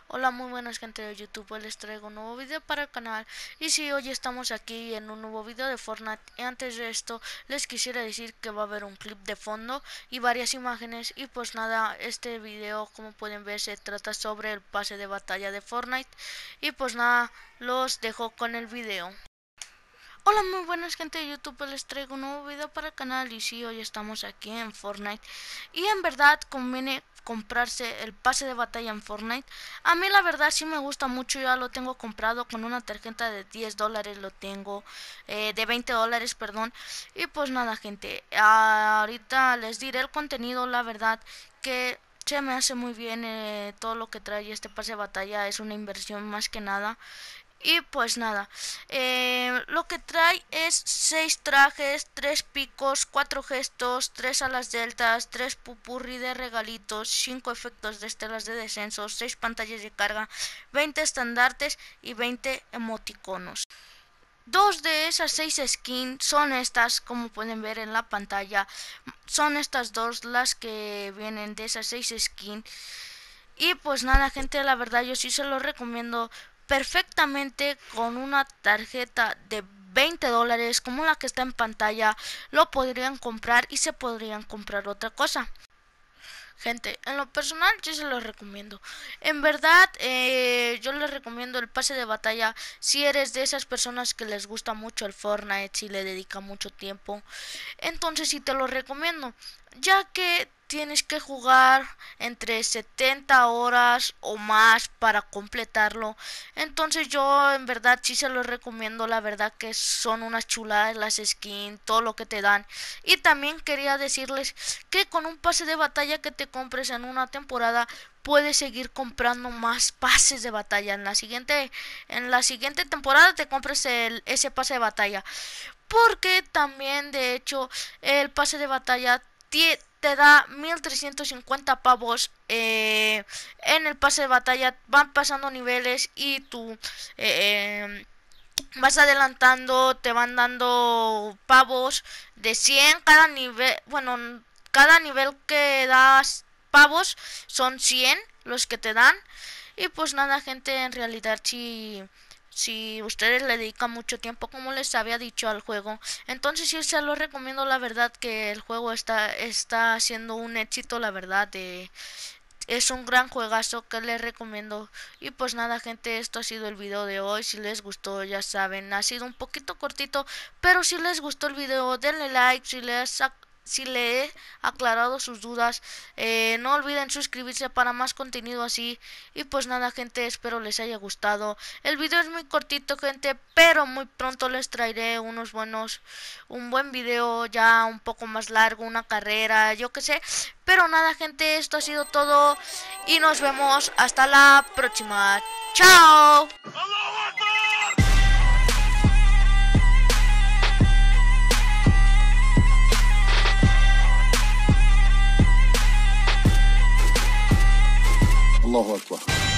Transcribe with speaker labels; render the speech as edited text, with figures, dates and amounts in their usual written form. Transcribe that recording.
Speaker 1: Hola, muy buenas gente de YouTube, hoy les traigo un nuevo video para el canal. Y sí, hoy estamos aquí en un nuevo video de Fortnite. Y antes de esto les quisiera decir que va a haber un clip de fondo y varias imágenes. Y pues nada, este video como pueden ver se trata sobre el pase de batalla de Fortnite. Y pues nada, los dejo con el video. Hola, muy buenas gente de YouTube, les traigo un nuevo video para el canal. Y sí, hoy estamos aquí en Fortnite y en verdad conviene comprarse el pase de batalla en Fortnite. A mí la verdad sí me gusta mucho, ya lo tengo comprado con una tarjeta de $10, lo tengo de $20, perdón. Y pues nada gente, ahorita les diré el contenido, la verdad que se me hace muy bien todo lo que trae este pase de batalla, es una inversión más que nada. Y pues nada, lo que trae es 6 trajes, 3 picos, 4 gestos, 3 alas deltas, 3 pupurri de regalitos, 5 efectos de estelas de descenso, 6 pantallas de carga, 20 estandartes y 20 emoticonos. Dos de esas 6 skins son estas, como pueden ver en la pantalla. Son estas dos las que vienen de esas 6 skins. Y pues nada gente, la verdad yo sí se lo recomiendo perfectamente con una tarjeta de $20 como la que está en pantalla. Lo podrían comprar y se podrían comprar otra cosa. Gente, en lo personal yo se los recomiendo. En verdad, yo les recomiendo el pase de batalla si eres de esas personas que les gusta mucho el Fortnite, si le dedica mucho tiempo. Entonces sí te lo recomiendo, ya que tienes que jugar entre 70 horas o más para completarlo. Entonces yo en verdad sí se los recomiendo, la verdad que son unas chuladas las skins, todo lo que te dan. Y también quería decirles que con un pase de batalla que te compres en una temporada puedes seguir comprando más pases de batalla. En la siguiente temporada te compres ese pase de batalla. Porque también de hecho el pase de batalla te da 1350 pavos. En el pase de batalla van pasando niveles y tú vas adelantando, te van dando pavos de 100 cada nivel. Bueno, cada nivel que das pavos son 100 los que te dan. Y pues nada gente, en realidad si ustedes le dedican mucho tiempo, como les había dicho, al juego, entonces sí se lo recomiendo, la verdad que el juego está haciendo un éxito, la verdad. Es un gran juegazo que les recomiendo. Y pues nada gente, esto ha sido el video de hoy. Si les gustó, ya saben, ha sido un poquito cortito, pero si les gustó el video denle like. Si le he aclarado sus dudas, no olviden suscribirse para más contenido así. Y pues nada gente, espero les haya gustado. El video es muy cortito gente, pero muy pronto les traeré un buen video ya un poco más largo, una carrera, yo que sé. Pero nada gente, esto ha sido todo y nos vemos hasta la próxima. ¡Chao!
Speaker 2: الله أكبر.